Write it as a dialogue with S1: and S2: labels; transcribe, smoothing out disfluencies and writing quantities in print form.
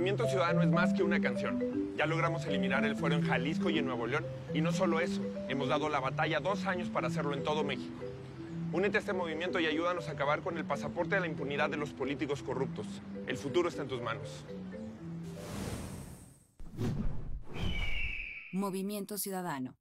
S1: Movimiento Ciudadano es más que una canción. Ya logramos eliminar el fuero en Jalisco y en Nuevo León. Y no solo eso, hemos dado la batalla 2 años para hacerlo en todo México. Únete a este movimiento y ayúdanos a acabar con el pasaporte de la impunidad de los políticos corruptos. El futuro está en tus manos.
S2: Movimiento Ciudadano.